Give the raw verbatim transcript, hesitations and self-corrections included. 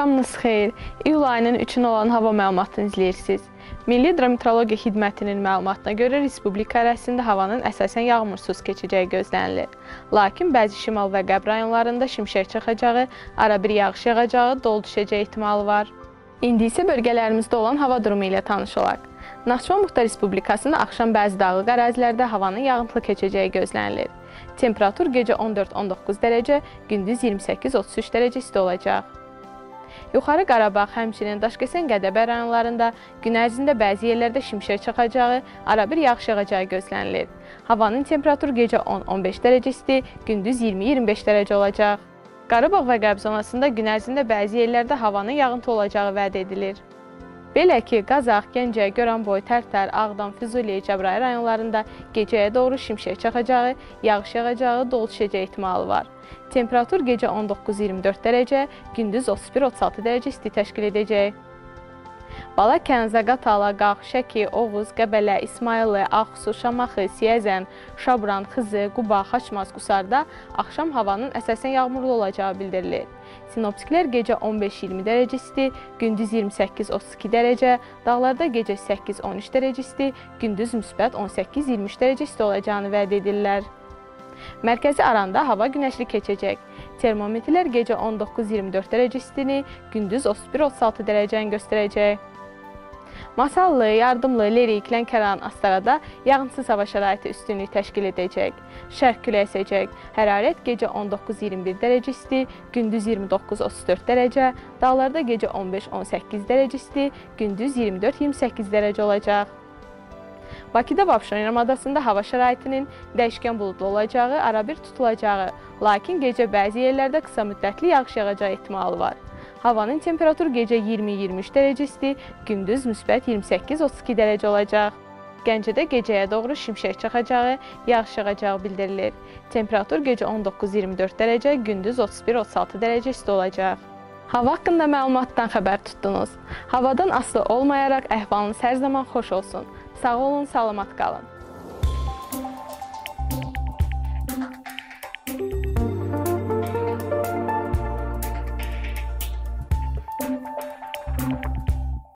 Axşamınız xeyir. İyul ayının üçünə olan hava məlumatını izləyirsiniz. Milli Hidrometeorologiya Xidmətinin məlumatına görə Respublika ərazisində havanın əsasən yağmursuz keçəcəyi gözlənilir. Lakin bəzi şimal və qərb rayonlarında şimşək çaxacağı, arabir yağış yağacağı, dolu düşəcəyi ehtimalı var. İndi isə bölgələrimizdə olan hava durumu ilə tanış olaq. Naxçıvan Muxtar Respublikasında axşam bəzi dağlıq ərazilərdə havanın yağıntılı keçəcəyi gözlənilir. Temperatur gecə on dörd on doqquz dərəcə, gündüz iyirmi səkkiz otuz üç dərəcə isti olacaq. Yuxarı Qarabağ, həmçinin Daşkəsən, Qədəbər rayonlarında gün ərzində bəzi yerlərdə şimşək çaxacağı, arabir yağış yağacağı gözlənilir. Havanın temperaturu gecə on on beş dərəcə isti, gündüz iyirmi iyirmi beş dərəcə olacaq. Qarabağ və Qərb zonasında gün ərzində bəzi yerlərdə havanın yağıntı olacağı vəd edilir. Belə ki, Qazax, Gəncə, Goranboy, Tərtər, Ağdam, Füzuli, Cəbrayıl rayonlarında gecəyə doğru şimşək çaxacağı, yağış yağacağı, dolu düşəcəyi ehtimalı var. Temperatur gecə on doqquz iyirmi dörd dərəcə, gündüz otuz bir otuz altı dərəcə isti təşkil edəcək. Balakən, Zaqatala, Qax, Şəki, Oğuz, Qəbələ, İsmayıllı, Ağsu, Şamaxı, Siyəzən, Şabran, Xızı, Quba, Xaçmaz, Qusarda axşam havanın əsasən yağmurlu olacağı bildirilir. Sinoptiklər gecə on beş iyirmi dərəcə isti, gündüz iyirmi səkkiz otuz iki dərəcə, dağlarda gecə səkkiz on üç dərəcə isti, gündüz müsbət on səkkiz iyirmi üç dərəcə isti olacağını vəd edirlər. Mərkəzi Aranda hava günəşli keçəcək. Termometrlər gecə on doqquz iyirmi dörd dərəcə istini, gündüz otuz bir otuz altı dərəcəni göstərəcək. Masallı, Yardımlı, Lerik, Lənkəran, Astarada yağınsız hava şəraiti üstünlük təşkil edəcək. Şərq küləyi əsəcək. Hərarət gecə on doqquz iyirmi bir dərəcə isti, gündüz iyirmi doqquz otuz dörd dərəcə, dağlarda gecə on beş on səkkiz dərəcə isti, gündüz iyirmi dörd iyirmi səkkiz dərəcə olacaq. Bakıda və Abşeron yarımadasında hava şəraitinin dəyişkən buludlu olacağı, arabir tutulacağı, lakin gecə bəzi yerlərdə qısa müddətli yağış yağacağı ehtimalı var. Havanın temperaturu gecə iyirmi iyirmi üç dərəcə isti, gündüz müsbət iyirmi səkkiz otuz iki dərəcə olacaq. Gəncədə gecəyə doğru şimşək çaxacağı, yağış yağacağı bildirilir. Temperatur gecə on doqquz iyirmi dörd dərəcə, gündüz otuz bir otuz altı dərəcə isti olacaq. Hava haqqında məlumatdan xəbər tutdunuz. Havadan asılı olmayaraq əhvalınız hər zaman xoş olsun. Sağ olun, salamat qalın.